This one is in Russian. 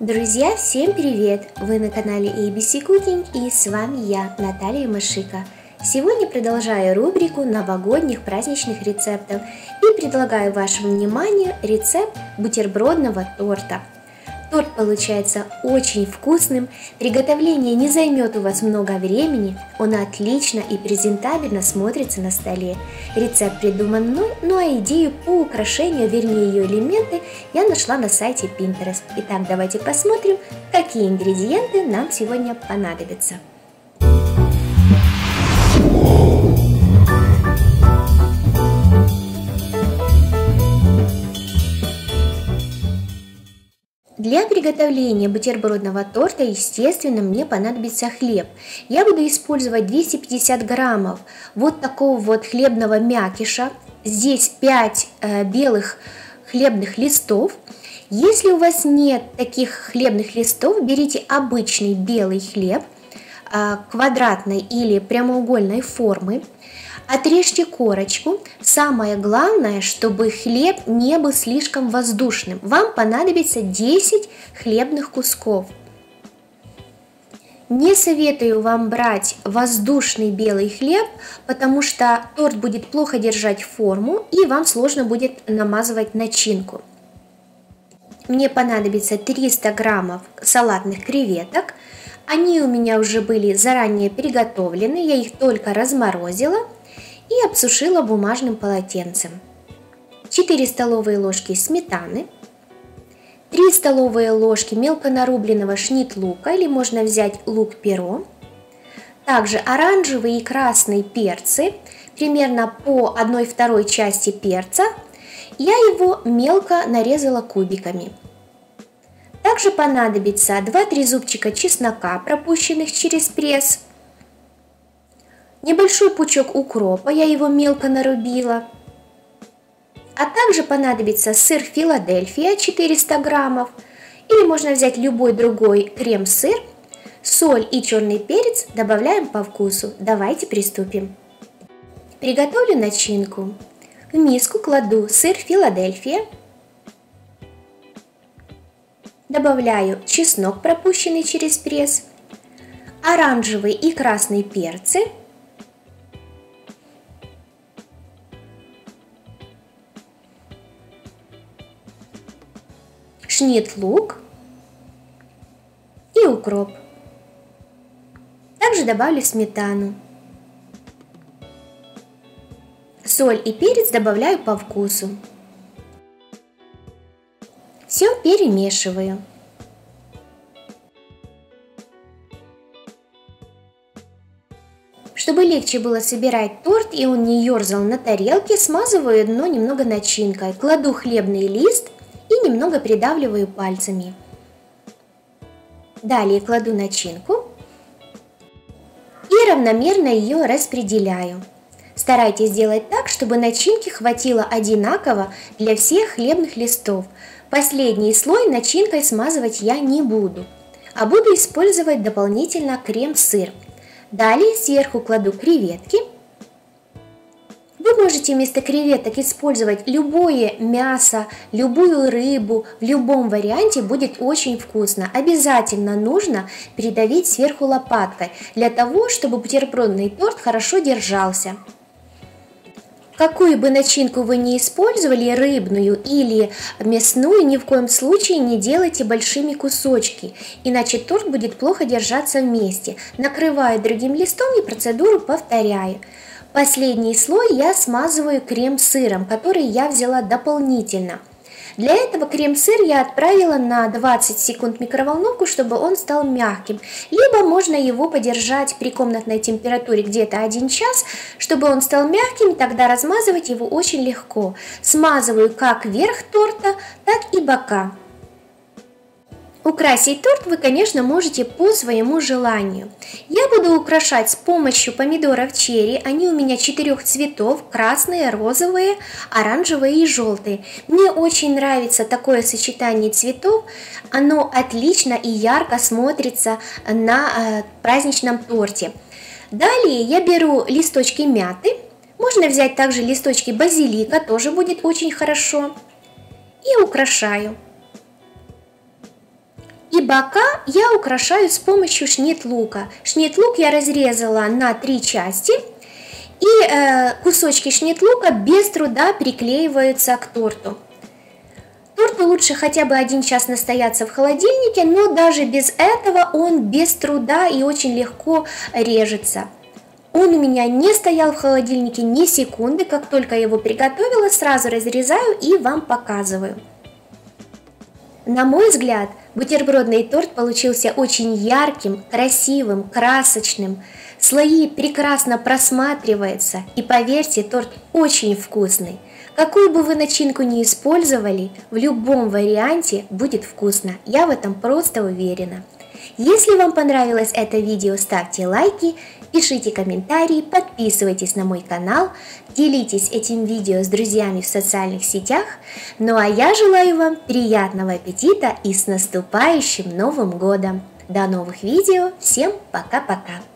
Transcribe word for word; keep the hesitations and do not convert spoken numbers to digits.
Друзья, всем привет! Вы на канале эй би си Cooking и с вами я, Наталья Машика. Сегодня продолжаю рубрику новогодних праздничных рецептов и предлагаю вашему вниманию рецепт бутербродного торта. Торт получается очень вкусным, приготовление не займет у вас много времени, он отлично и презентабельно смотрится на столе. Рецепт придуман мной, ну а идею по украшению, вернее ее элементы, я нашла на сайте Pinterest. Итак, давайте посмотрим, какие ингредиенты нам сегодня понадобятся. Для приготовления бутербродного торта, естественно, мне понадобится хлеб. Я буду использовать двести пятьдесят граммов вот такого вот хлебного мякиша. Здесь пять э, белых хлебных листов. Если у вас нет таких хлебных листов, берите обычный белый хлеб э, квадратной или прямоугольной формы. Отрежьте корочку. Самое главное, чтобы хлеб не был слишком воздушным. Вам понадобится десять хлебных кусков. Не советую вам брать воздушный белый хлеб, потому что торт будет плохо держать форму и вам сложно будет намазывать начинку. Мне понадобится триста граммов салатных креветок. Они у меня уже были заранее приготовлены, я их только разморозила и обсушила бумажным полотенцем. четыре столовые ложки сметаны, три столовые ложки мелко нарубленного шнит-лука, или можно взять лук-перо, также оранжевый и красный перцы, примерно по одной второй части перца, я его мелко нарезала кубиками. Также понадобится два-три зубчика чеснока, пропущенных через пресс, небольшой пучок укропа, я его мелко нарубила. А также понадобится сыр Филадельфия четыреста граммов, или можно взять любой другой крем-сыр. Соль и черный перец добавляем по вкусу. Давайте приступим. Приготовлю начинку. В миску кладу сыр Филадельфия. Добавляю чеснок, пропущенный через пресс, оранжевый и красный перцы, шнит-лук и укроп. Также добавлю сметану. Соль и перец добавляю по вкусу. Все перемешиваю. Чтобы легче было собирать торт и он не ерзал на тарелке, смазываю дно немного начинкой. Кладу хлебный лист и немного придавливаю пальцами. Далее кладу начинку и равномерно ее распределяю. Старайтесь сделать так, чтобы начинки хватило одинаково для всех хлебных листов. Последний слой начинкой смазывать я не буду, а буду использовать дополнительно крем-сыр. Далее сверху кладу креветки. Вы можете вместо креветок использовать любое мясо, любую рыбу, в любом варианте будет очень вкусно. Обязательно нужно придавить сверху лопаткой, для того, чтобы бутербродный торт хорошо держался. Какую бы начинку вы ни использовали, рыбную или мясную, ни в коем случае не делайте большими кусочки, иначе торт будет плохо держаться вместе. Накрываю другим листом и процедуру повторяю. Последний слой я смазываю крем-сыром, который я взяла дополнительно. Для этого крем-сыр я отправила на двадцать секунд в микроволновку, чтобы он стал мягким. Либо можно его подержать при комнатной температуре где-то один час, чтобы он стал мягким, тогда размазывать его очень легко. Смазываю как верх торта, так и бока. Украсить торт вы, конечно, можете по своему желанию. Я буду украшать с помощью помидоров черри. Они у меня четырех цветов: красные, розовые, оранжевые и желтые. Мне очень нравится такое сочетание цветов. Оно отлично и ярко смотрится на э, праздничном торте. Далее я беру листочки мяты. Можно взять также листочки базилика, тоже будет очень хорошо. И украшаю. И бока я украшаю с помощью шнит-лука. Шнит-лук я разрезала на три части, и э, кусочки шнит-лука без труда приклеиваются к торту. Торту лучше хотя бы один час настояться в холодильнике, но даже без этого он без труда и очень легко режется. Он у меня не стоял в холодильнике ни секунды, как только я его приготовила, сразу разрезаю и вам показываю. На мой взгляд, бутербродный торт получился очень ярким, красивым, красочным. Слои прекрасно просматриваются, и поверьте, торт очень вкусный. Какую бы вы начинку ни использовали, в любом варианте будет вкусно, я в этом просто уверена. Если вам понравилось это видео, ставьте лайки, пишите комментарии, подписывайтесь на мой канал, делитесь этим видео с друзьями в социальных сетях. Ну а я желаю вам приятного аппетита и с наступающим Новым годом! До новых видео, всем пока-пока!